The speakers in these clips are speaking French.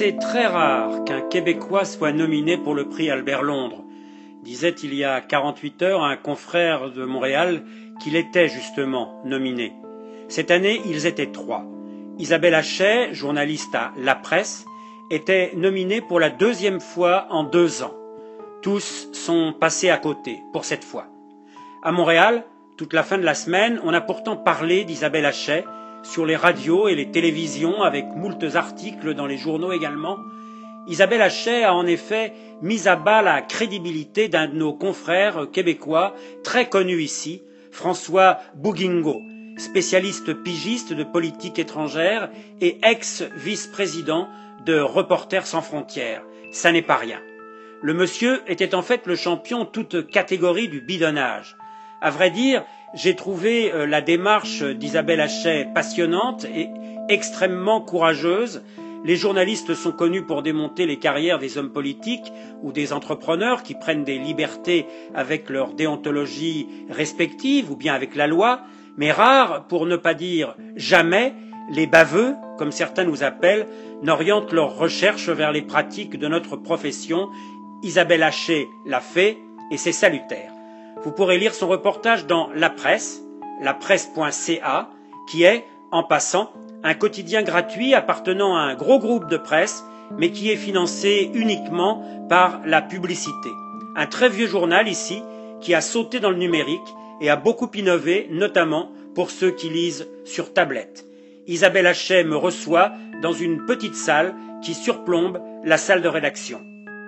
C'est très rare qu'un Québécois soit nominé pour le prix Albert Londres, disait il y a 48 heures un confrère de Montréal qu'il était justement nominé. Cette année, ils étaient 3. Isabelle Hachey, journaliste à La Presse, était nominée pour la 2e fois en 2 ans. Tous sont passés à côté pour cette fois. À Montréal, toute la fin de la semaine, on a pourtant parlé d'Isabelle Hachey sur les radios et les télévisions, avec moultes articles dans les journaux également. Isabelle Hachey a en effet mis à bas la crédibilité d'un de nos confrères québécois très connu ici, François Bouguingo, spécialiste pigiste de politique étrangère et ex-vice-président de Reporters sans frontières. Ça n'est pas rien. Le monsieur était en fait le champion toute catégorie du bidonnage. À vrai dire, j'ai trouvé la démarche d'Isabelle Hachey passionnante et extrêmement courageuse. Les journalistes sont connus pour démonter les carrières des hommes politiques ou des entrepreneurs qui prennent des libertés avec leur déontologie respective ou bien avec la loi, mais rares, pour ne pas dire jamais, les baveux, comme certains nous appellent, n'orientent leurs recherches vers les pratiques de notre profession. Isabelle Hachey l'a fait et c'est salutaire. Vous pourrez lire son reportage dans La Presse, lapresse.ca, qui est, en passant, un quotidien gratuit appartenant à un gros groupe de presse, mais qui est financé uniquement par la publicité. Un très vieux journal ici, qui a sauté dans le numérique et a beaucoup innové, notamment pour ceux qui lisent sur tablette. Isabelle Hachey me reçoit dans une petite salle qui surplombe la salle de rédaction.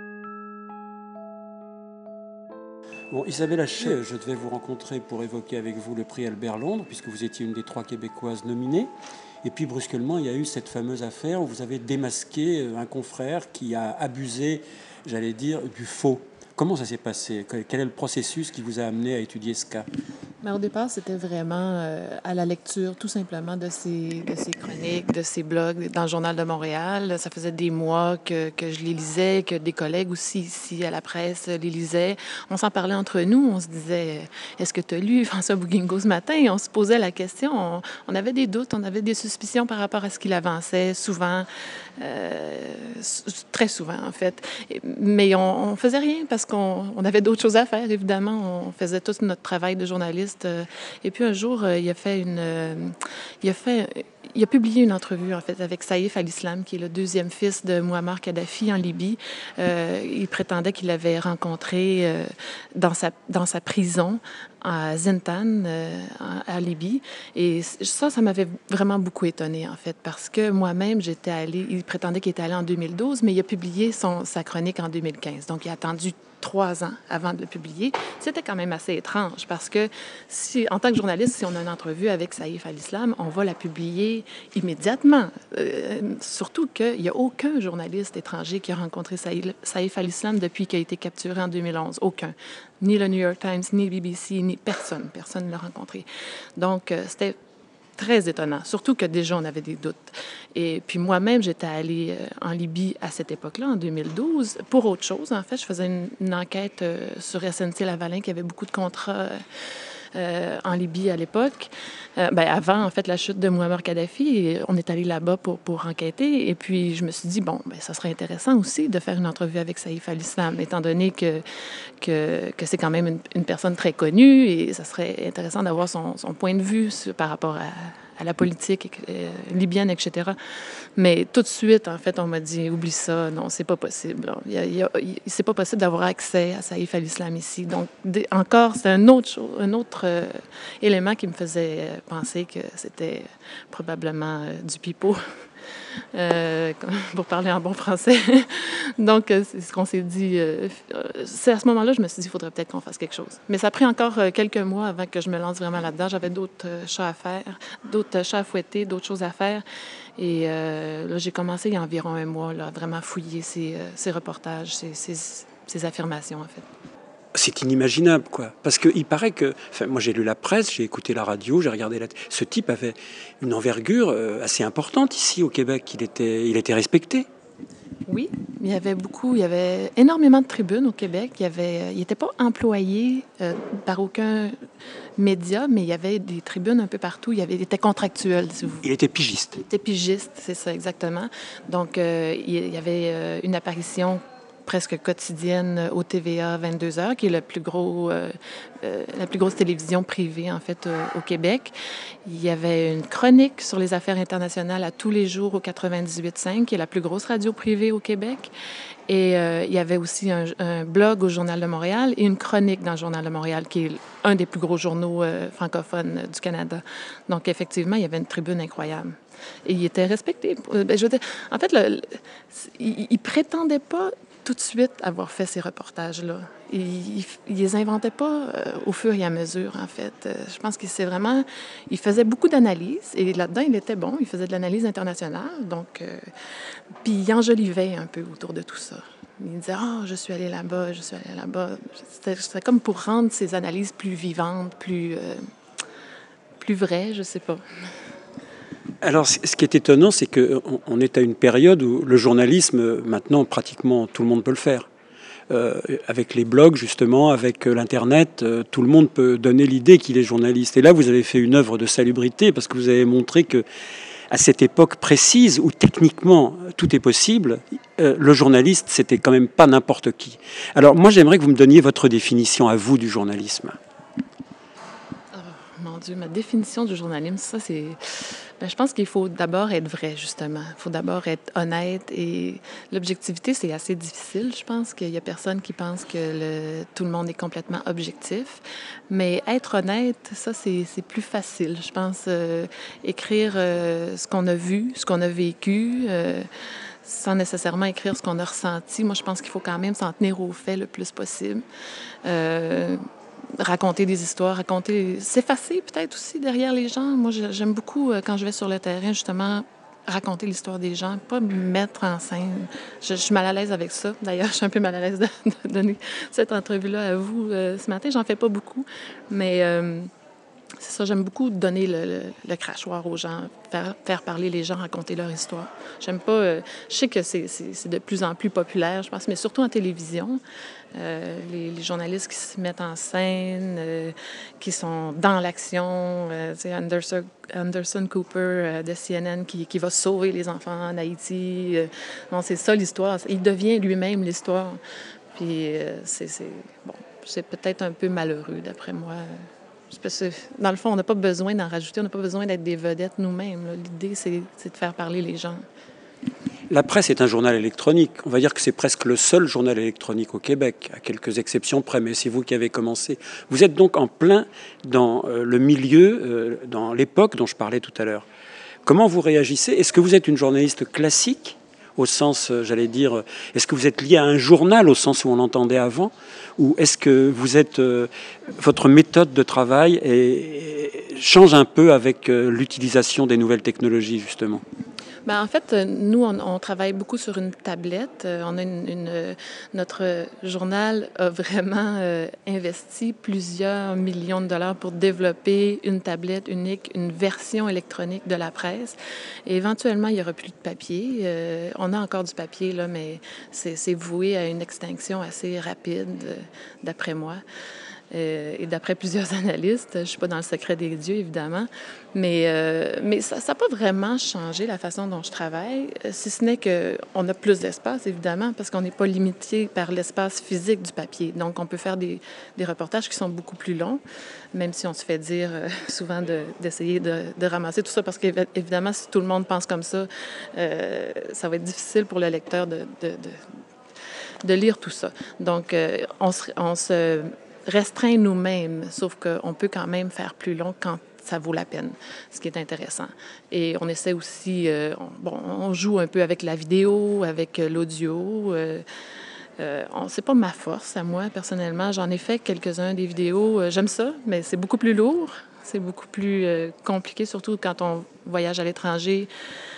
Bon, Isabelle Hachey, je devais vous rencontrer pour évoquer avec vous le prix Albert Londres, puisque vous étiez une des 3 Québécoises nominées. Et puis brusquement, il y a eu cette fameuse affaire où vous avez démasqué un confrère qui a abusé, j'allais dire, du faux. Comment ça s'est passé? Quel est le processus qui vous a amené à étudier ce cas? Mais au départ, c'était vraiment à la lecture, tout simplement, de ces chroniques, de ces blogs dans le Journal de Montréal. Ça faisait des mois que je les lisais, que des collègues aussi ici à la presse les lisaient. On s'en parlait entre nous. On se disait, est-ce que tu as lu François Bouguingo ce matin? On se posait la question. On avait des doutes, on avait des suspicions par rapport à ce qu'il avançait, souvent, très souvent, en fait. Mais on faisait rien parce qu'on avait d'autres choses à faire, évidemment. On faisait tout notre travail de journaliste. Et puis un jour, il a publié une entrevue, en fait, avec Saïf al-Islam, qui est le 2e fils de Mouammar Kadhafi en Libye. Il prétendait qu'il l'avait rencontré dans sa prison à Zintan, à Libye. Et ça m'avait vraiment beaucoup étonnée, en fait, parce que moi-même, j'étais allée, il prétendait qu'il était allé en 2012, mais il a publié sa chronique en 2015. Donc, il a attendu 3 ans avant de le publier. C'était quand même assez étrange parce que en tant que journaliste, si on a une entrevue avec Saïf al-Islam, on va la publier immédiatement. Surtout qu'il n'y a aucun journaliste étranger qui a rencontré Saïf al-Islam depuis qu'il a été capturé en 2011. Aucun. Ni le New York Times, ni BBC, ni personne. Personne ne l'a rencontré. Donc, c'était très étonnant, surtout que déjà, on avait des doutes. Et puis moi-même, j'étais allée en Libye à cette époque-là, en 2012, pour autre chose. En fait, je faisais une enquête sur SNC-Lavalin, qui avait beaucoup de contrats en Libye à l'époque. Avant, en fait, la chute de Mouammar Kadhafi, on est allé là-bas pour enquêter. Et puis, je me suis dit, ça serait intéressant aussi de faire une entrevue avec Saïf al-Islam, étant donné que c'est quand même une personne très connue et ça serait intéressant d'avoir son point de vue par rapport à la politique libyenne, etc. Mais tout de suite, en fait, on m'a dit, oublie ça, non, c'est pas possible. C'est pas possible d'avoir accès à Saïf al-Islam ici. Donc, encore, c'est un autre élément qui me faisait penser que c'était probablement du pipeau. Pour parler en bon français. Donc, c'est ce qu'on s'est dit. C'est à ce moment-là, je me suis dit, il faudrait peut-être qu'on fasse quelque chose. Mais ça a pris encore quelques mois avant que je me lance vraiment là-dedans. J'avais d'autres chats à faire, d'autres chats à fouetter, d'autres choses à faire. Et là, j'ai commencé il y a environ 1 mois, là, à vraiment fouiller ces reportages, ces affirmations, en fait. C'est inimaginable, quoi. Parce qu'il paraît que... moi, j'ai lu la presse, j'ai écouté la radio, j'ai regardé ce type avait une envergure assez importante ici au Québec. Il était respecté. Oui, il y avait énormément de tribunes au Québec. Il n'était pas employé par aucun média, mais il y avait des tribunes un peu partout. Il était contractuel, si vous. Il était pigiste. Il était pigiste, c'est ça, exactement. Donc, il y avait une apparition presque quotidienne au TVA 22 heures, qui est la plus grosse télévision privée, en fait, au Québec. Il y avait une chronique sur les affaires internationales à tous les jours au 98.5, qui est la plus grosse radio privée au Québec. Et il y avait aussi un blog au Journal de Montréal et une chronique dans le Journal de Montréal, qui est un des plus gros journaux francophones du Canada. Donc, effectivement, il y avait une tribune incroyable. Et il était respecté. Je veux dire, en fait, il prétendait pas tout de suite avoir fait ces reportages-là. Il les inventait pas au fur et à mesure, en fait. Je pense qu'il il faisait beaucoup d'analyses et là-dedans, il était bon. Il faisait de l'analyse internationale, donc... puis il enjolivait un peu autour de tout ça. Il disait « Ah, je suis allé là-bas, je suis allé là-bas. » C'était comme pour rendre ses analyses plus vivantes, plus vraies, je sais pas. Alors, ce qui est étonnant, c'est qu'on est à une période où le journalisme, maintenant, pratiquement tout le monde peut le faire. Avec les blogs, justement, avec l'Internet, tout le monde peut donner l'idée qu'il est journaliste. Et là, vous avez fait une œuvre de salubrité parce que vous avez montré que, à cette époque précise où techniquement tout est possible, le journaliste, c'était quand même pas n'importe qui. Alors, moi, j'aimerais que vous me donniez votre définition à vous du journalisme. Mon Dieu, ma définition du journalisme, ça, c'est... je pense qu'il faut d'abord être vrai, justement. Il faut d'abord être honnête. Et l'objectivité, c'est assez difficile. Je pense qu'il y a personne qui pense que tout le monde est complètement objectif. Mais être honnête, ça, c'est plus facile. Je pense écrire ce qu'on a vu, ce qu'on a vécu... sans nécessairement écrire ce qu'on a ressenti. Moi, je pense qu'il faut quand même s'en tenir aux faits le plus possible. Raconter des histoires, s'effacer peut-être aussi derrière les gens. Moi, j'aime beaucoup, quand je vais sur le terrain, justement, raconter l'histoire des gens, pas me mettre en scène. Je suis mal à l'aise avec ça. D'ailleurs, je suis un peu mal à l'aise de donner cette entrevue-là à vous ce matin. J'en fais pas beaucoup, mais... c'est ça, j'aime beaucoup donner le crachoir aux gens, faire parler les gens, raconter leur histoire. J'aime pas... je sais que c'est de plus en plus populaire, je pense, mais surtout en télévision. Les journalistes qui se mettent en scène, qui sont dans l'action. Anderson Cooper de CNN qui va sauver les enfants en Haïti. Non, c'est ça l'histoire. Il devient lui-même l'histoire. Puis c'est peut-être un peu malheureux, d'après moi. Parce que, dans le fond, on n'a pas besoin d'en rajouter, on n'a pas besoin d'être des vedettes nous-mêmes. L'idée, c'est de faire parler les gens. La presse est un journal électronique. On va dire que c'est presque le seul journal électronique au Québec, à quelques exceptions près, mais c'est vous qui avez commencé. Vous êtes donc en plein dans le milieu, dans l'époque dont je parlais tout à l'heure. Comment vous réagissez? Est-ce que vous êtes une journaliste classique au sens, j'allais dire, est-ce que vous êtes lié à un journal au sens où on l'entendait avant? Ou est-ce que vous êtes, votre méthode de travail change un peu avec l'utilisation des nouvelles technologies, justement? En fait, nous, on travaille beaucoup sur une tablette. Notre journal a vraiment investi plusieurs millions de dollars pour développer une tablette unique, une version électronique de la presse. Et éventuellement, il n'y aura plus de papier. On a encore du papier, là, mais c'est voué à une extinction assez rapide, d'après moi. Et d'après plusieurs analystes, je ne suis pas dans le secret des dieux, évidemment, mais ça n'a pas vraiment changé la façon dont je travaille, si ce n'est qu'on a plus d'espace, évidemment, parce qu'on n'est pas limité par l'espace physique du papier. Donc, on peut faire des reportages qui sont beaucoup plus longs, même si on se fait dire souvent d'essayer de ramasser tout ça, parce qu'évidemment, si tout le monde pense comme ça va être difficile pour le lecteur de lire tout ça. Donc, on se restreint nous-mêmes, sauf qu'on peut quand même faire plus long quand ça vaut la peine, ce qui est intéressant. Et on essaie aussi, on joue un peu avec la vidéo, avec l'audio. C'est pas ma force à moi, personnellement. J'en ai fait quelques-uns des vidéos. J'aime ça, mais c'est beaucoup plus lourd. C'est beaucoup plus compliqué, surtout quand on voyage à l'étranger.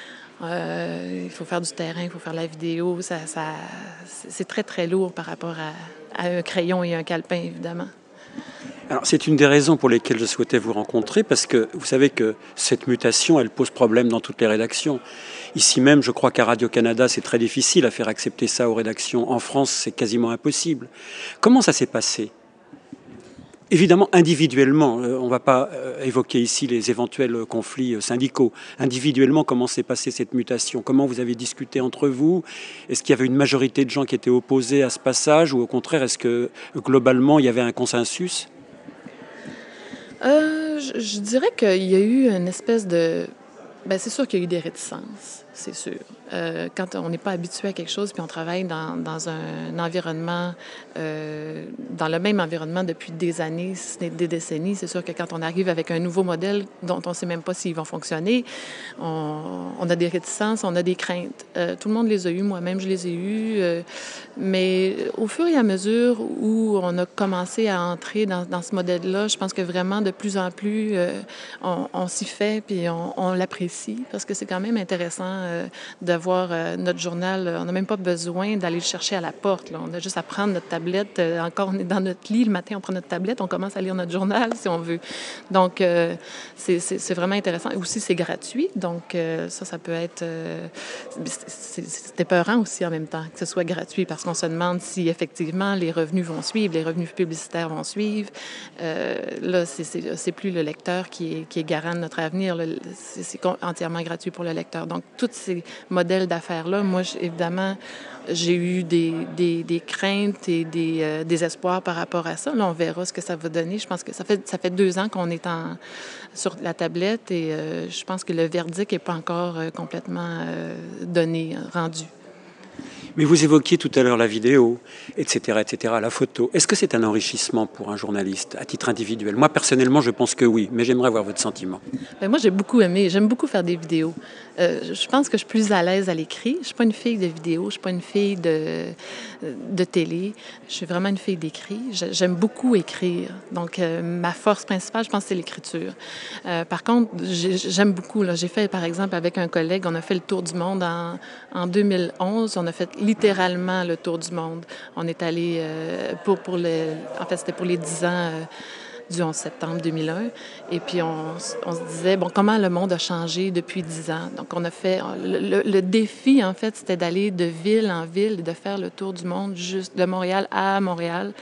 Il faut faire du terrain, il faut faire la vidéo. C'est très, très lourd par rapport à un crayon et un calepin, évidemment. Alors, c'est une des raisons pour lesquelles je souhaitais vous rencontrer, parce que vous savez que cette mutation, elle pose problème dans toutes les rédactions. Ici même, je crois qu'à Radio-Canada, c'est très difficile à faire accepter ça aux rédactions. En France, c'est quasiment impossible. Comment ça s'est passé? Évidemment, individuellement, on ne va pas évoquer ici les éventuels conflits syndicaux. Individuellement, comment s'est passée cette mutation? Comment vous avez discuté entre vous? Est-ce qu'il y avait une majorité de gens qui étaient opposés à ce passage, ou au contraire, est-ce que globalement, il y avait un consensus? Je dirais qu'il y a eu une espèce de... Bien, c'est sûr qu'il y a eu des réticences, c'est sûr. Quand on n'est pas habitué à quelque chose, puis on travaille dans un environnement, dans le même environnement depuis des années, si ce n'est des décennies, c'est sûr que quand on arrive avec un nouveau modèle dont on ne sait même pas s'il va fonctionner, on a des réticences, on a des craintes. Tout le monde les a eues, moi-même je les ai eues, mais au fur et à mesure où on a commencé à entrer dans ce modèle-là, je pense que vraiment de plus en plus, on s'y fait, puis on l'apprécie, parce que c'est quand même intéressant de voir notre journal. On n'a même pas besoin d'aller le chercher à la porte, là. On a juste à prendre notre tablette. Encore, on est dans notre lit le matin, on prend notre tablette, on commence à lire notre journal si on veut. Donc, c'est vraiment intéressant. Aussi, c'est gratuit, donc ça peut être... c'est épeurant aussi en même temps que ce soit gratuit, parce qu'on se demande si effectivement les revenus vont suivre, les revenus publicitaires vont suivre. Là, c'est plus le lecteur qui est garant de notre avenir. C'est entièrement gratuit pour le lecteur. Donc, tous ces modèles d'affaires-là, moi, évidemment, j'ai eu des craintes et des espoirs par rapport à ça. Là, on verra ce que ça va donner. Je pense que ça fait 2 ans qu'on est sur la tablette, et je pense que le verdict n'est pas encore complètement donné, rendu. Mais vous évoquiez tout à l'heure la vidéo, etc., la photo. Est-ce que c'est un enrichissement pour un journaliste à titre individuel? Moi, personnellement, je pense que oui, mais j'aimerais avoir votre sentiment. Bien, moi, j'ai beaucoup aimé. J'aime beaucoup faire des vidéos. Je pense que je suis plus à l'aise à l'écrit. Je suis pas une fille de vidéo, je suis pas une fille de télé. Je suis vraiment une fille d'écrit. J'aime beaucoup écrire. Donc, ma force principale, je pense, c'est l'écriture. Par contre, j'aime beaucoup. Là, j'ai fait, par exemple, avec un collègue, on a fait le tour du monde en 2011. On a fait littéralement le tour du monde. On est allé en fait, c'était pour les 10 ans du 11 septembre 2001. Et puis, on se disait, bon, comment le monde a changé depuis 10 ans? Donc, on a fait... Le défi, en fait, c'était d'aller de ville en ville et de faire le tour du monde, juste de Montréal à Montréal.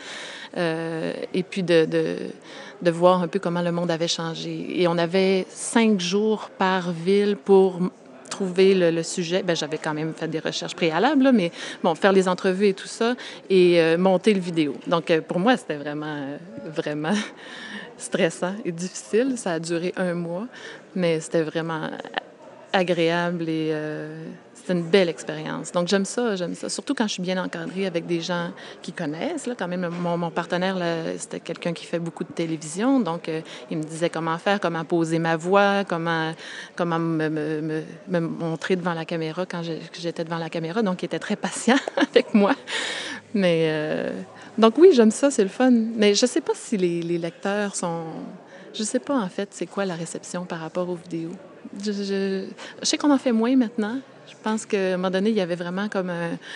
Et puis, de voir un peu comment le monde avait changé. Et on avait 5 jours par ville pour trouver le sujet. Bien, j'avais quand même fait des recherches préalables, là, mais bon, faire les entrevues et tout ça, et monter le vidéo. Donc, pour moi, c'était vraiment stressant et difficile. Ça a duré 1 mois, mais c'était vraiment agréable, et c'est une belle expérience. Donc, j'aime ça, surtout quand je suis bien encadrée avec des gens qui connaissent. Là, quand même, mon partenaire, là, c'était quelqu'un qui fait beaucoup de télévision, donc il me disait comment faire, comment poser ma voix, comment me montrer devant la caméra quand j'étais devant la caméra. Donc, il était très patient avec moi. Mais, donc oui, j'aime ça, c'est le fun. Mais je sais pas si les lecteurs sont... Je sais pas, en fait, c'est quoi la réception par rapport aux vidéos. Je sais qu'on en fait moins maintenant. Je pense qu'à un moment donné, il y avait vraiment comme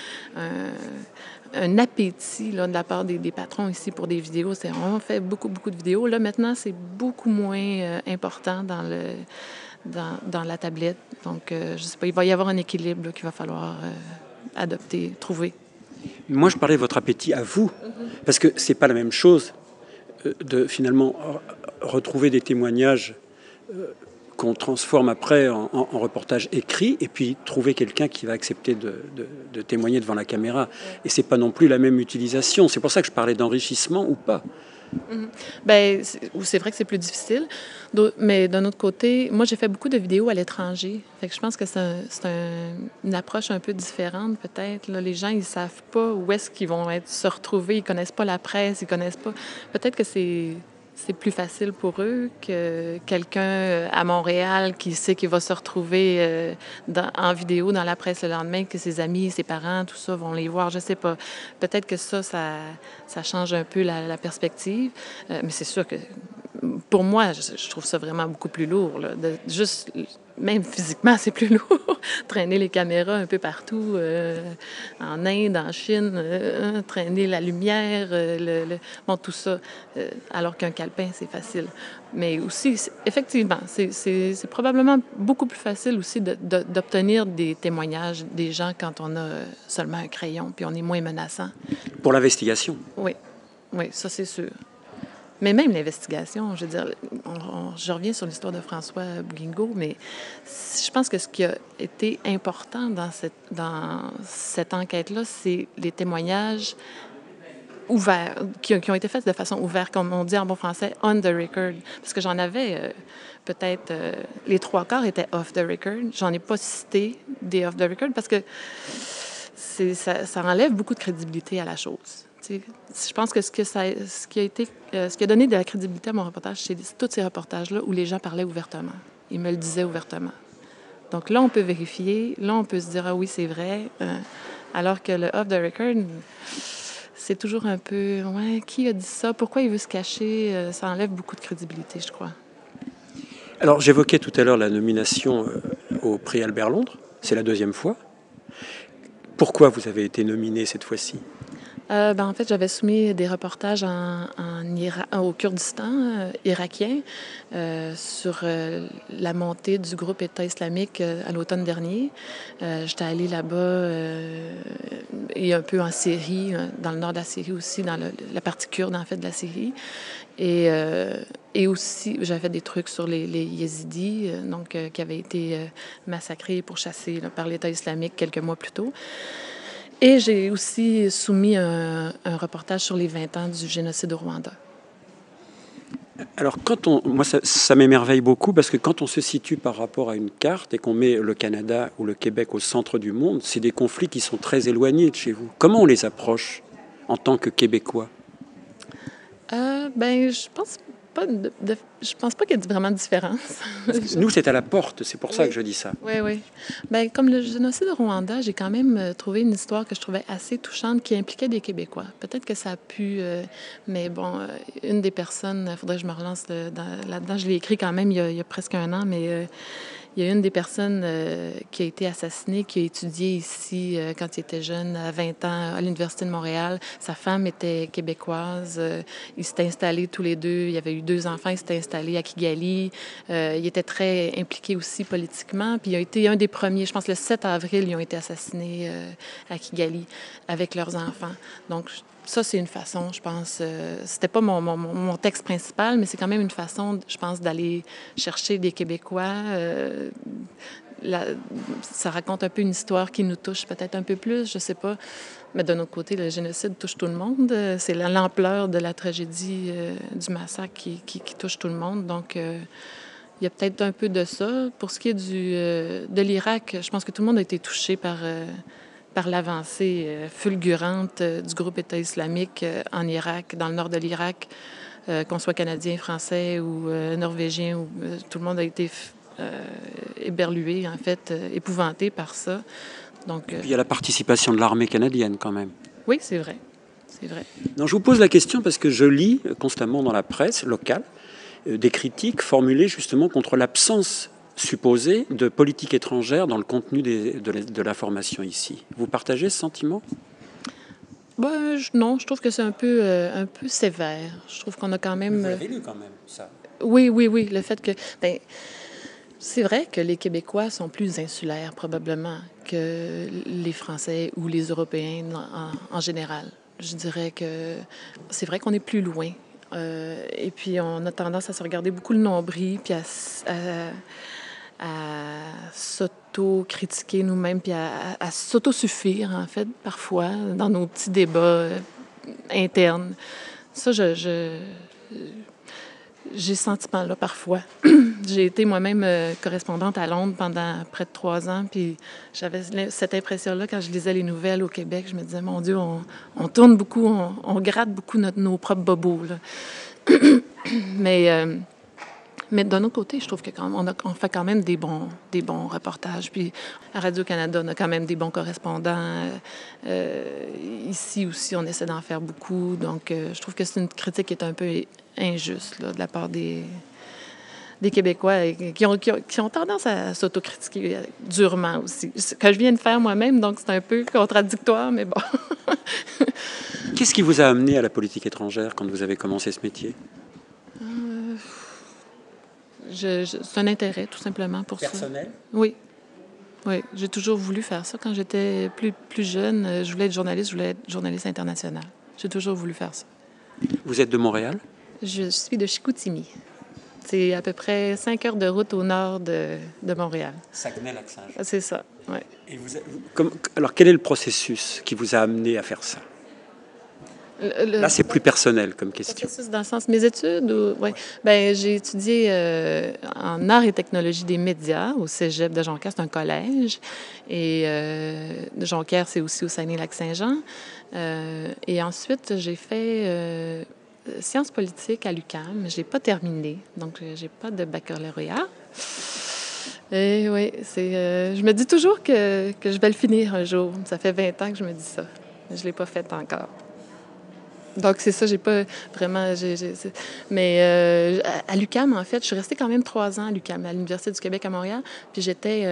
un appétit là, de la part des patrons ici pour des vidéos. On fait beaucoup de vidéos. Là, maintenant, c'est beaucoup moins important dans la tablette. Donc, je sais pas, il va y avoir un équilibre qu'il va falloir adopter, trouver. Moi, je parlais de votre appétit à vous, parce que c'est pas la même chose de finalement retrouver des témoignages qu'on transforme après en reportage écrit, et puis trouver quelqu'un qui va accepter de témoigner devant la caméra. Et c'est pas non plus la même utilisation. C'est pour ça que je parlais d'enrichissement ou pas. Bien, c'est vrai que c'est plus difficile. Mais d'un autre côté, moi, j'ai fait beaucoup de vidéos à l'étranger. Fait que je pense que c'est une approche un peu différente, peut-être. Là, les gens, ils savent pas où est-ce qu'ils vont se retrouver. Ils connaissent pas la presse, ils connaissent pas... Peut-être que c'est plus facile pour eux que quelqu'un à Montréal qui sait qu'il va se retrouver en vidéo dans la presse le lendemain, que ses amis, ses parents, tout ça vont les voir. Je sais pas. Peut-être que ça change un peu la perspective. Mais c'est sûr que pour moi, je trouve ça vraiment beaucoup plus lourd. Là. Juste, même physiquement, c'est plus lourd. traîner les caméras un peu partout, en Inde, en Chine, traîner la lumière, bon, tout ça, alors qu'un calepin, c'est facile. Mais aussi, effectivement, c'est probablement beaucoup plus facile aussi d'obtenir des témoignages des gens quand on a seulement un crayon, puis on est moins menaçant. Pour l'investigation? Oui, oui, ça c'est sûr. Mais même l'investigation, je veux dire, je reviens sur l'histoire de François Bouguingot, mais je pense que ce qui a été important dans cette enquête-là, c'est les témoignages ouverts, qui ont été faits de façon ouverte, comme on dit en bon français, on the record. Parce que j'en avais peut-être, les 3/4 étaient off the record. J'en ai pas cité des off the record parce que ça enlève beaucoup de crédibilité à la chose. Je pense que ce qui a donné de la crédibilité à mon reportage, c'est tous ces reportages-là où les gens parlaient ouvertement. Ils me le disaient ouvertement. Donc là, on peut vérifier. Là, on peut se dire, ah oui, c'est vrai. Alors que le off the record, c'est toujours un peu, ouais, qui a dit ça? Pourquoi il veut se cacher? Ça enlève beaucoup de crédibilité, je crois. Alors, j'évoquais tout à l'heure la nomination au prix Albert Londres. C'est la 2e fois. Pourquoi vous avez été nominé cette fois-ci? En fait, j'avais soumis des reportages au Kurdistan irakien sur la montée du groupe État islamique à l'automne dernier. J'étais allée là-bas et un peu en Syrie, dans le nord de la Syrie aussi, dans la partie kurde, en fait, de la Syrie. Et aussi, j'avais fait des trucs sur les Yézidis, qui avaient été massacrés pour chasser par l'État islamique quelques mois plus tôt. Et j'ai aussi soumis un reportage sur les 20 ans du génocide au Rwanda. Alors, moi, ça m'émerveille beaucoup parce que quand on se situe par rapport à une carte et qu'on met le Canada ou le Québec au centre du monde, c'est des conflits qui sont très éloignés de chez vous. Comment on les approche en tant que Québécois? Je pense pas qu'il y ait vraiment de différence. Nous, c'est à la porte, c'est pour ça que je dis ça. Oui, oui. Comme le génocide au Rwanda, j'ai quand même trouvé une histoire que je trouvais assez touchante qui impliquait des Québécois. Peut-être que ça a pu... mais bon, une des personnes, il faudrait que je me relance là-dedans, je l'ai écrit quand même il y a presque un an, mais... il y a une des personnes qui a été assassinée, qui a étudié ici quand il était jeune, à 20 ans, à l'Université de Montréal. Sa femme était québécoise. Ils s'étaient installés tous les deux. Il y avait eu 2 enfants. Ils s'étaient installés à Kigali. Il était très impliqué aussi politiquement. Puis il a été un des premiers, je pense le 7 avril, ils ont été assassinés à Kigali avec leurs enfants. Donc, ça, c'est une façon, je pense, c'était pas mon texte principal, mais c'est quand même une façon, je pense, d'aller chercher des Québécois. Ça raconte un peu une histoire qui nous touche peut-être un peu plus, je sais pas. Mais d'un autre côté, le génocide touche tout le monde. C'est l'ampleur de la tragédie du massacre qui touche tout le monde. Donc, il y a peut-être un peu de ça. Pour ce qui est de l'Irak, je pense que tout le monde a été touché par l'avancée fulgurante du groupe État islamique en Irak, dans le nord de l'Irak, qu'on soit canadien, français ou norvégien, tout le monde a été éberlué, en fait, épouvanté par ça. Donc, il y a la participation de l'armée canadienne quand même. Oui, c'est vrai. C'est vrai. Non, je vous pose la question parce que je lis constamment dans la presse locale des critiques formulées justement contre l'absence supposée de politique étrangère dans le contenu de la formation ici. Vous partagez ce sentiment? Non, je trouve que c'est un peu sévère. Je trouve qu'on a quand même... Vous l'avez lu quand même, ça? Oui, le fait que... c'est vrai que les Québécois sont plus insulaires probablement que les Français ou les Européens en général. Je dirais que c'est vrai qu'on est plus loin. Et puis, on a tendance à se regarder beaucoup le nombril, puis à s'auto-critiquer nous-mêmes, puis à s'auto-suffire, en fait, parfois, dans nos petits débats internes. Ça, j'ai ce sentiment-là parfois. J'ai été moi-même correspondante à Londres pendant près de 3 ans, puis j'avais cette impression-là quand je lisais les nouvelles au Québec. Je me disais, mon Dieu, on tourne beaucoup, on gratte beaucoup nos propres bobos, là. Mais d'un autre côté, je trouve que on fait quand même des bons reportages. Puis à Radio-Canada, on a quand même des bons correspondants. Ici aussi, on essaie d'en faire beaucoup. Donc, je trouve que c'est une critique qui est un peu injuste là, de la part des Québécois qui ont tendance à s'autocritiquer durement aussi. Ce que je viens de faire moi-même, donc c'est un peu contradictoire, mais bon. Qu'est-ce qui vous a amené à la politique étrangère quand vous avez commencé ce métier? C'est un intérêt, tout simplement, pour ça. Personnel? Oui. Oui, j'ai toujours voulu faire ça. Quand j'étais plus jeune, je voulais être journaliste international. J'ai toujours voulu faire ça. Vous êtes de Montréal? Je suis de Chicoutimi. C'est à peu près 5 heures de route au nord de Montréal. Saguenay-Lac-Saint-Jean. C'est ça, oui. Et alors, quel est le processus qui vous a amené à faire ça? Là, c'est plus personnel comme question. Processus dans le sens mes études? Ouais. Ben, j'ai étudié en arts et technologie des médias au cégep de Jonquière, c'est un collège. Et Jonquière, c'est aussi au Saguenay-Lac-Saint-Jean. Et ensuite, j'ai fait sciences politiques à l'UQAM. Je n'ai pas terminé, donc j'ai pas de baccalauréat. Et oui, je me dis toujours que je vais le finir un jour. Ça fait 20 ans que je me dis ça. Je ne l'ai pas fait encore. Donc, c'est ça, j'ai pas vraiment... Mais à l'UQAM, en fait, je suis restée quand même 3 ans à l'UQAM, à l'Université du Québec à Montréal. Puis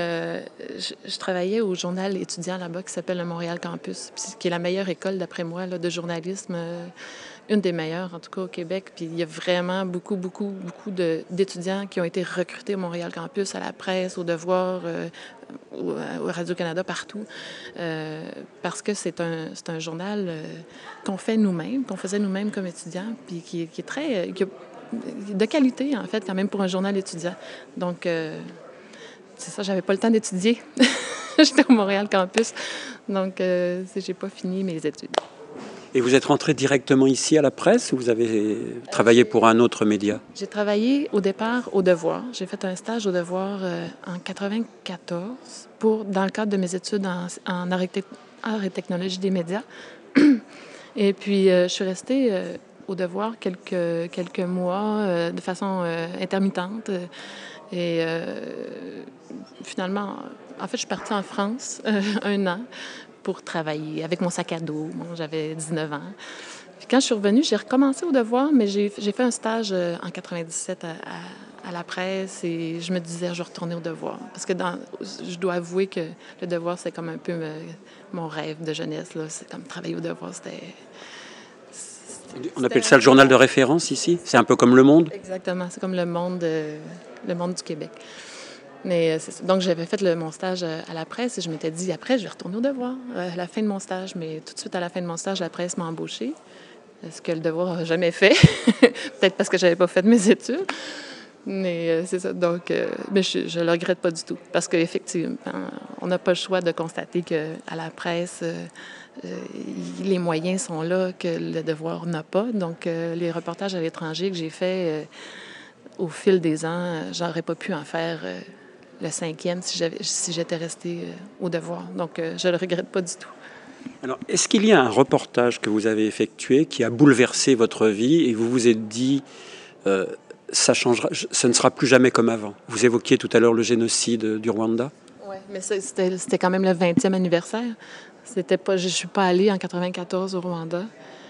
je travaillais au journal étudiant là-bas qui s'appelle le Montréal Campus, qui est la meilleure école, d'après moi, là, de journalisme, une des meilleures, en tout cas, au Québec. Puis il y a vraiment beaucoup d'étudiants qui ont été recrutés au Montréal Campus, à la presse, au Devoir, au Radio-Canada, partout, parce que c'est un journal qu'on fait nous-mêmes, qu'on faisait nous-mêmes comme étudiants, puis qui est très... de qualité, en fait, quand même, pour un journal étudiant. Donc, c'est ça, j'avais pas le temps d'étudier. J'étais au Montréal Campus, donc j'ai pas fini mes études. Et vous êtes rentré directement ici à la presse ou vous avez travaillé pour un autre média? J'ai travaillé au départ au Devoir. J'ai fait un stage au Devoir en 94 dans le cadre de mes études en arts et technologie des médias. Et puis, je suis restée au Devoir quelques mois de façon intermittente. Et finalement, en fait, je suis partie en France 1 an pour travailler avec mon sac à dos. Bon, j'avais 19 ans. Puis quand je suis revenue, j'ai recommencé au Devoir, mais j'ai fait un stage en 97 à la presse et je me disais, je vais retourner au Devoir. Parce que je dois avouer que le Devoir, c'est comme un peu mon rêve de jeunesse. Là. C'est comme travailler au Devoir, On appelle ça le journal de référence ici? C'est un peu comme Le Monde? Exactement, c'est comme le monde du Québec. Mais donc, j'avais fait mon stage à la presse et je m'étais dit, après, je vais retourner au Devoir à la fin de mon stage. Mais tout de suite, à la fin de mon stage, la presse m'a embauchée, ce que le Devoir n'a jamais fait. Peut-être parce que je n'avais pas fait mes études. Mais c'est ça. Donc, mais je ne le regrette pas du tout. Parce qu'effectivement, on n'a pas le choix de constater qu'à la presse, les moyens sont là que le Devoir n'a pas. Donc, les reportages à l'étranger que j'ai faits au fil des ans, j'aurais pas pu en faire le 5e si j'étais restée au Devoir. Donc, je ne le regrette pas du tout. Alors, est-ce qu'il y a un reportage que vous avez effectué qui a bouleversé votre vie et vous vous êtes dit ça changera, ça ne sera plus jamais comme avant? Vous évoquiez tout à l'heure le génocide du Rwanda. Oui, mais c'était quand même le 20e anniversaire. Je ne suis pas allée en 94 au Rwanda.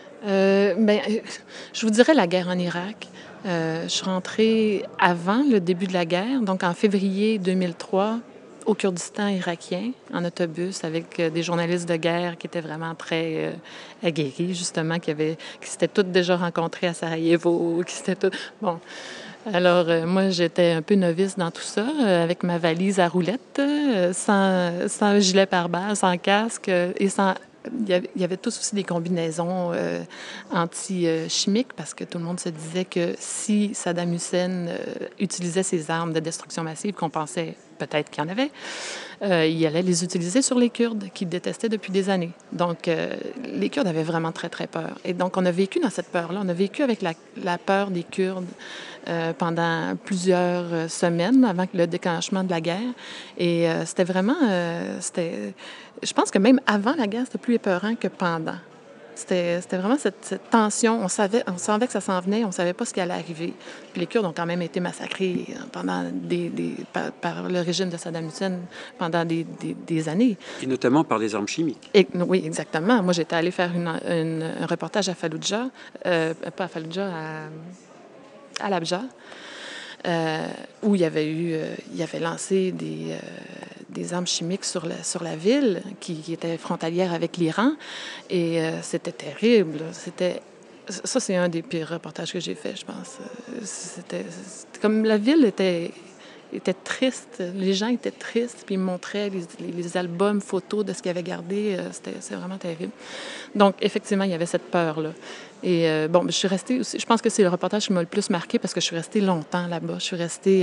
Je vous dirais la guerre en Irak. Je suis rentrée avant le début de la guerre, donc en février 2003, au Kurdistan irakien, en autobus, avec des journalistes de guerre qui étaient vraiment très aguerris, justement, qui s'étaient toutes déjà rencontrés à Sarajevo, Bon. Alors, moi, j'étais un peu novice dans tout ça, avec ma valise à roulettes, sans gilet pare-balles, sans casque et sans... Il y avait tous aussi des combinaisons anti-chimiques parce que tout le monde se disait que si Saddam Hussein utilisait ses armes de destruction massive, qu'on pensait peut-être qu'il y en avait, il allait les utiliser sur les Kurdes qu'il détestait depuis des années. Donc, les Kurdes avaient vraiment très, très peur. Et donc, on a vécu dans cette peur-là. On a vécu avec la peur des Kurdes pendant plusieurs semaines avant le déclenchement de la guerre. Et c'était vraiment... je pense que même avant la guerre, c'était plus épeurant que pendant. C'était vraiment cette tension. On savait que ça s'en venait, on ne savait pas ce qui allait arriver. Puis les Kurdes ont quand même été massacrés pendant par le régime de Saddam Hussein pendant des années. Et notamment par des armes chimiques. Oui, exactement. Moi, j'étais allée faire un reportage à Fallujah, pas à Fallujah, à Labja. où il avait lancé des armes chimiques sur la ville qui était frontalière avec l'Iran. Et c'était terrible. Ça, c'est un des pires reportages que j'ai fait, je pense. C'était comme la ville était triste. Les gens étaient tristes, puis ils me montraient les albums, photos de ce qu'ils avaient gardé. C'est vraiment terrible. Donc, effectivement, il y avait cette peur-là. Et bon, je suis restée aussi... Je pense que c'est le reportage qui m'a le plus marqué parce que je suis restée longtemps là-bas. Je suis restée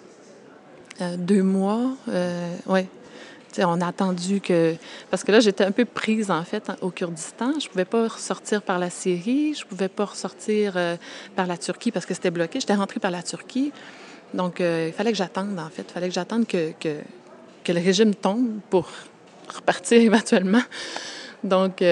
2 mois. Ouais. T'sais, on a attendu que... Parce que là, j'étais un peu prise, en fait, au Kurdistan. Je pouvais pas ressortir par la Syrie. Je pouvais pas ressortir par la Turquie parce que c'était bloqué. J'étais rentrée par la Turquie. Donc, il fallait que j'attende, en fait. Il fallait que j'attende que le régime tombe pour repartir éventuellement. Donc,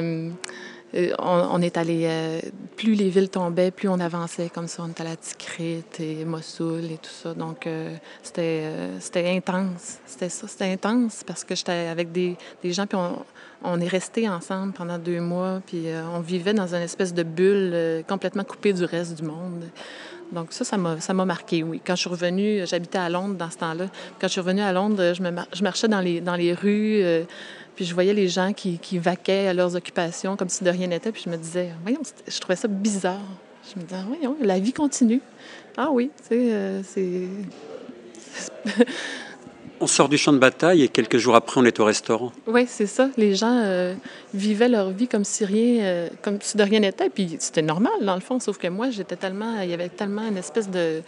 on est allé... plus les villes tombaient, plus on avançait comme ça. On est allé à Tikrit et Mossoul et tout ça. Donc, c'était intense. C'était intense parce que j'étais avec des gens, puis on est restés ensemble pendant 2 mois, puis on vivait dans une espèce de bulle complètement coupée du reste du monde. Donc ça m'a marqué, oui. Quand je suis revenue, j'habitais à Londres dans ce temps-là. Quand je suis revenue à Londres, je marchais dans les rues, puis je voyais les gens qui vaquaient à leurs occupations comme si de rien n'était, puis je me disais, voyons, je trouvais ça bizarre. Je me disais, voyons, la vie continue. Ah oui, tu sais, c'est... On sort du champ de bataille et quelques jours après, on est au restaurant. Oui, c'est ça. Les gens vivaient leur vie comme si comme si de rien n'était. Puis c'était normal, dans le fond, sauf que moi, il y avait tellement une espèce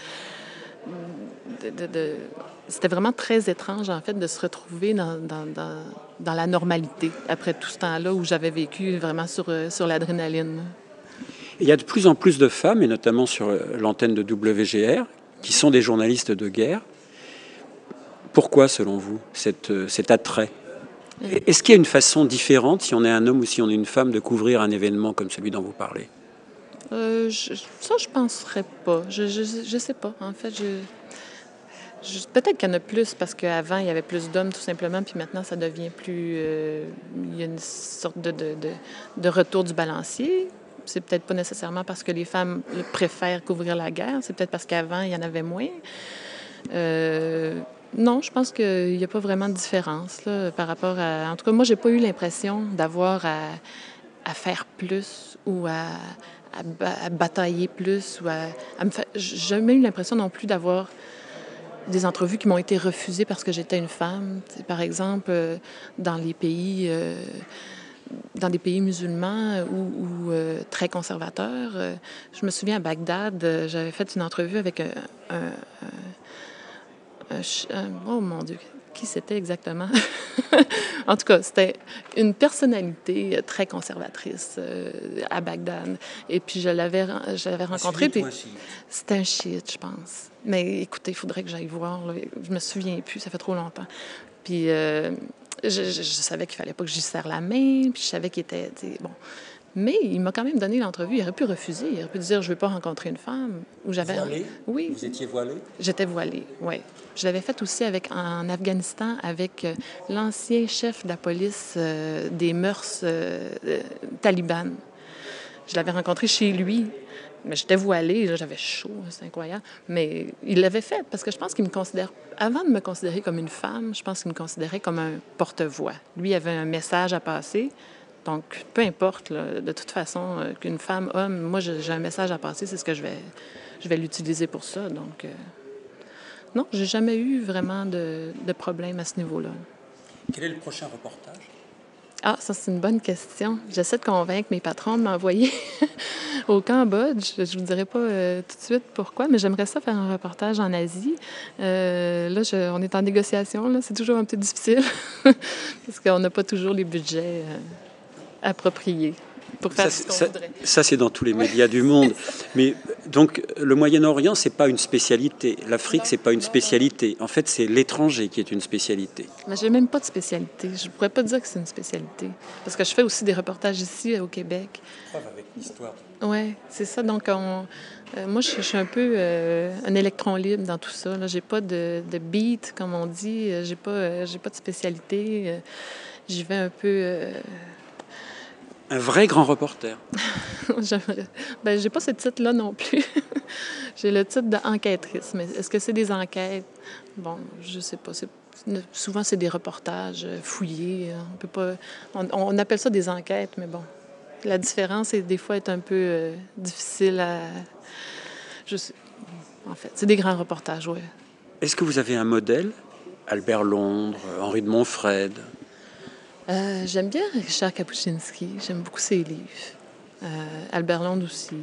c'était vraiment très étrange, en fait, de se retrouver dans la normalité après tout ce temps-là où j'avais vécu vraiment sur l'adrénaline. Il y a de plus en plus de femmes, et notamment sur l'antenne de WGR, qui sont des journalistes de guerre. Pourquoi, selon vous, cet attrait? Est-ce qu'il y a une façon différente, si on est un homme ou si on est une femme, de couvrir un événement comme celui dont vous parlez? Ça, je penserais pas. Je sais pas. En fait, peut-être qu'il y en a plus parce qu'avant, il y avait plus d'hommes, tout simplement, puis maintenant, ça devient plus... il y a une sorte de retour du balancier. C'est peut-être pas nécessairement parce que les femmes préfèrent couvrir la guerre. C'est peut-être parce qu'avant, il y en avait moins. Non, je pense qu'il n'y a pas vraiment de différence là, par rapport à... En tout cas, moi, j'ai pas eu l'impression d'avoir à faire plus ou à batailler plus ou à me faire... J'ai jamais eu l'impression non plus d'avoir des entrevues qui m'ont été refusées parce que j'étais une femme. Par exemple, dans les pays musulmans ou très conservateurs. Je me souviens à Bagdad, j'avais fait une entrevue avec oh mon Dieu, qui c'était exactement? En tout cas, c'était une personnalité très conservatrice à Bagdad. Et puis, je l'avais rencontré. Puis c'était un chiite, je pense. Mais écoutez, il faudrait que j'aille voir. Là. Je me souviens plus, ça fait trop longtemps. Puis, je savais qu'il fallait pas que j'y serre la main. Puis, je savais qu'il était... Bon. Mais il m'a quand même donné l'entrevue. Il aurait pu refuser. Il aurait pu dire, je ne veux pas rencontrer une femme. Voilée? Oui. Vous étiez voilée? J'étais voilée, oui. Je l'avais fait aussi en Afghanistan avec l'ancien chef de la police des mœurs taliban. Je l'avais rencontré chez lui. Mais j'étais voilée, j'avais chaud, c'est incroyable. Mais il l'avait fait parce que je pense qu'il me considère... Avant de me considérer comme une femme, je pense qu'il me considérait comme un porte-voix. Lui avait un message à passer. Donc, peu importe, là, de toute façon, qu'une femme, homme, moi, j'ai un message à passer, c'est ce que je vais l'utiliser pour ça. Donc, non, j'ai jamais eu vraiment de problème à ce niveau-là. Quel est le prochain reportage? Ah, ça, c'est une bonne question. J'essaie de convaincre mes patrons de m'envoyer au Cambodge. Je ne vous dirai pas tout de suite pourquoi, mais j'aimerais ça faire un reportage en Asie. Là, on est en négociation. Là, c'est toujours un peu difficile parce qu'on n'a pas toujours les budgets appropriés pour faire ce qu'on voudrait. Ça, c'est dans tous les médias du monde. Mais donc, le Moyen-Orient, c'est pas une spécialité. L'Afrique, c'est pas une spécialité. En fait, c'est l'étranger qui est une spécialité. Mais j'ai même pas de spécialité. Je pourrais pas dire que c'est une spécialité. Parce que je fais aussi des reportages ici, au Québec. Preuve avec l'histoire. Oui, c'est ça. Donc, moi, je suis un peu un électron libre dans tout ça. Là. J'ai pas de beat, comme on dit. J'ai pas de spécialité. J'y vais un peu... Un vrai grand reporter. J'aimerais. Ben, j'ai pas ce titre-là non plus. J'ai le titre d'enquêtrice, mais est-ce que c'est des enquêtes? Bon, je sais pas. Souvent, c'est des reportages fouillés. On peut pas. On appelle ça des enquêtes, mais bon. La différence, est des fois, est un peu difficile à. Je sais. En fait, c'est des grands reportages, oui. Est-ce que vous avez un modèle? Albert Londres, Henri de Montfred? J'aime bien Richard Kapuscinski. J'aime beaucoup ses livres. Albert Londres aussi.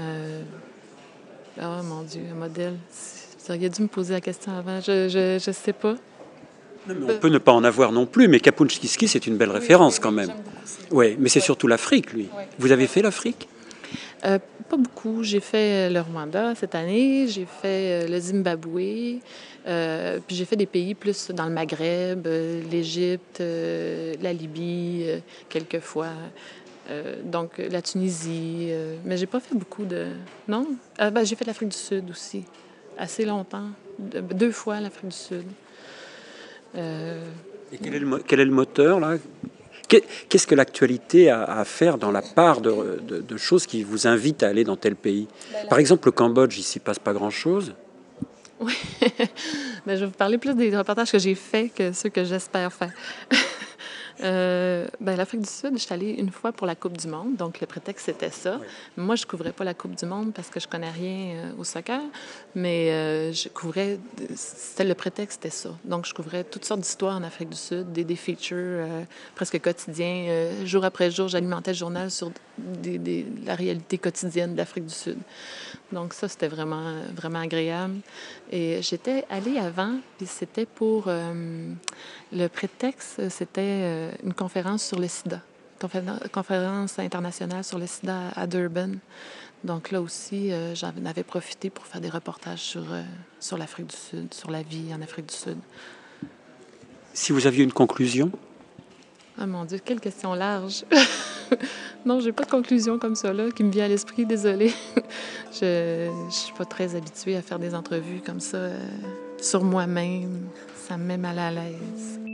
Oh mon Dieu, un modèle. Vous auriez dû me poser la question avant. Je sais pas. Non, mais on peut ne pas en avoir non plus, mais Kapuscinski, c'est une belle référence quand même. Oui, mais c'est surtout l'Afrique, lui. Ouais. Vous avez fait l'Afrique? Pas beaucoup. J'ai fait le Rwanda cette année, j'ai fait le Zimbabwe, puis j'ai fait des pays plus dans le Maghreb, l'Égypte, la Libye, quelquefois. Donc la Tunisie, mais j'ai pas fait beaucoup de... Non? Ben, j'ai fait l'Afrique du Sud aussi, assez longtemps. 2 fois l'Afrique du Sud. Et quel est le moteur, là? Qu'est-ce que l'actualité a à faire dans la part de choses qui vous invitent à aller dans tel pays? Par exemple, le Cambodge, il s'y passe pas grand-chose. Oui. Ben, je vais vous parler plus des reportages que j'ai faits que ceux que j'espère faire. Ben, l'Afrique du Sud, je suis allée une fois pour la Coupe du monde, donc le prétexte c'était ça. Oui. Moi, je couvrais pas la Coupe du monde parce que je connais rien au soccer, mais je couvrais, c'était le prétexte, c'était ça. Donc, je couvrais toutes sortes d'histoires en Afrique du Sud, des features presque quotidiens. Jour après jour, j'alimentais le journal sur la réalité quotidienne de l'Afrique du Sud. Donc ça, c'était vraiment, vraiment agréable. Et j'étais allée avant, puis c'était pour... le prétexte, c'était une conférence sur le sida, conférence internationale sur le sida à Durban. Donc là aussi, j'en avais profité pour faire des reportages sur l'Afrique du Sud, sur la vie en Afrique du Sud. Si vous aviez une conclusion? Ah mon Dieu, quelle question large! Non, j'ai pas de conclusion comme ça là qui me vient à l'esprit, désolée. Je suis pas très habituée à faire des entrevues comme ça sur moi-même. Ça me met mal à l'aise.